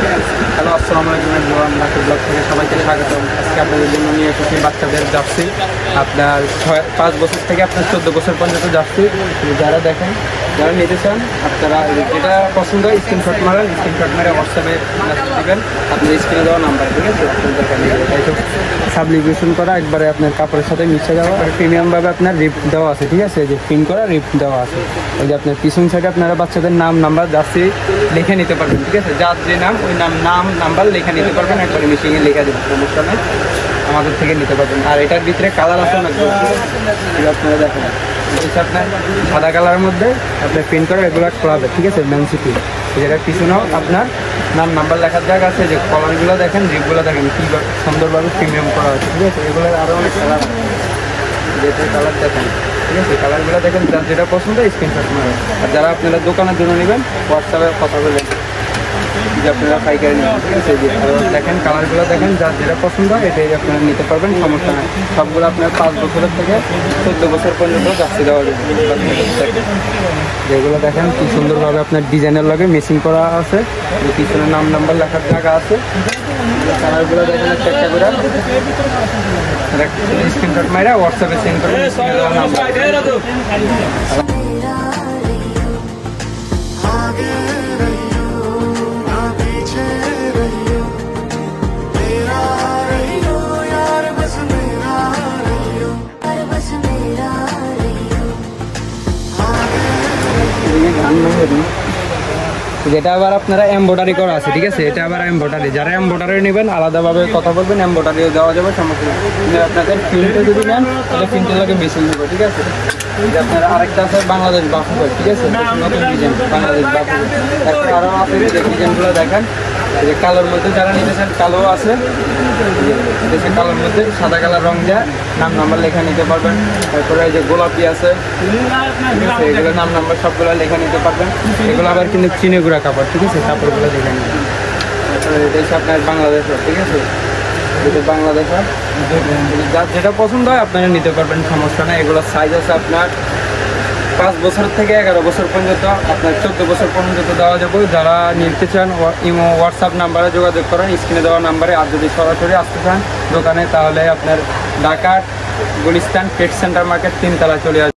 Hello, আসসালামু আলাইকুম everyone, lucky blog থেকে সবাইকে স্বাগতম। আজকে আপনাদের জন্য নিয়ে এসেছি বাচ্চাদের জার্সি। আপনার 5 বছর থেকে আপনার 14 বছর পর্যন্ত জার্সি। যারা দেখেন, যারা নিতে চান, আপনারা যেটা পছন্দ হয় স্ক্রিনশট মারেন, স্ক্রিনশট মেরে হোয়াটসঅ্যাপে মেসেজ দেবেন আপনার স্ক্রিনে দেওয়া নাম্বার, ঠিক আছে? সাবলিভিশন করা একবারে আপনার কাপড়ের সাথে মিশে দেওয়া, আর প্রিমিয়ামভাবে আপনার রিপ দেওয়া আছে, ঠিক আছে? যে প্রিন্ট করা রিপ দেওয়া আছে। ওই যে আপনার পিছন সাইডে আপনারা বাচ্চাদের নাম নাম্বার জার্সি লিখে নিতে পারবেন, ঠিক আছে? যার যে নাম ওই নাম নাম্বার লিখে নিতে পারবেন, একবারে মেশিনে লিখে দেবেন, সমস্যা নেই, আমাদের থেকে নিতে পারবেন। আর এটার ভিতরে কালার আছে না, আপনারা দেখেন আপনার সাদা কালারের মধ্যে আপনার প্রিন্ট করা এগুলো করাবে, ঠিক আছে? ম্যানসিপি যেটার পিছনেও আপনার নাম নাম্বার লেখার জায়গা আছে। যে কলারগুলো দেখেন, রিপগুলো দেখেন কী সুন্দরভাবে প্রিমিয়াম করা হচ্ছে, ঠিক আছে? এগুলোর আরও অনেক কালার আছে, যেটা কালার দেখেন, ঠিক আছে? কালারগুলো দেখেন, যার যেটা পছন্দ স্ক্রিনশট মারেন। আর যারা আপনারা দোকানের জন্য নেবেন হোয়াটসঅ্যাপে কথা বলেন যে আপনারা পাইকারি নেবেন, ঠিক আছে? যে দেখেন কালারগুলো দেখেন, যার যেটা পছন্দ এটাই আপনারা নিতে পারবেন, সমস্যা নেই। সবগুলো আপনার 5 বছরের থেকে 14 বছর পর্যন্ত জার্সি দেওয়া যাবে। যেগুলো দেখেন কি সুন্দরভাবে আপনার ডিজাইনের লগে মেশিং করা আছে, পিছনে নাম নাম্বার লেখার জায়গা আছে। কালারগুলো দেখেন একটা করে স্ক্রিনশট মাইরা হোয়াটসঅ্যাপে সেন্ড করবেন। যেটা আবার আপনারা এমব্রয়ডারি করা আছে, ঠিক আছে? এটা আবার এমব্রয়ডারি, যারা এমব্রয়ডারি নেবেন আলাদাভাবে কথা বলবেন, এমব্রয়ডারিও দেওয়া যাবে, সমস্যা নেই। আপনাদের প্রিন্টে যদি নেন তাহলে প্রিন্টের লাগে মেশিন দেবো, ঠিক আছে? আপনারা আরেকটা আছে বাংলাদেশ বাফুফল, ঠিক আছে? নতুন ডিজাইন বাংলাদেশ বাফুফল। তারপরে আরও আছে যে ডিজাইনগুলো দেখেন, যে কালোর মধ্যে যারা নিতে চান কালো আছে, দেশে কালোর মধ্যে সাদা কালার রং দেওয়া, নাম নাম্বার লেখা নিতে পারবেন। তারপরে এই যে গোলাপি আছে, ঠিক আছে? এগুলো নাম নাম্বার সবগুলো লেখা নিতে পারবেন। এগুলো আবার কিন্তু চিনে গুঁড়া কাপড়, ঠিক আছে? কাপড়গুলো দেখে নিন। তারপরে এটা হচ্ছে আপনার বাংলাদেশের, ঠিক আছে? এটা বাংলাদেশের, যার যেটা পছন্দ হয় আপনারা নিতে পারবেন, সমস্যা নেই। এগুলোর সাইজ আছে আপনার 5 বছর থেকে 11 বছর পর্যন্ত, আপনার 14 বছর পর্যন্ত দেওয়া যাবে। যারা নিতে চান ইমো হোয়াটসঅ্যাপ নাম্বারে যোগাযোগ করেন, স্ক্রিনে দেওয়া নাম্বারে। আর যদি সরাসরি আসতে চান দোকানে তাহলে আপনার Dhaka Gulistan pet center market 3 তলায় চলে আসবেন।